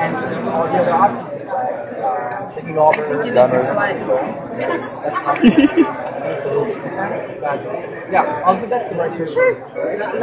And all the other options is like taking over. I think you need to slide. Absolutely. But yeah, I'll give that to the right person.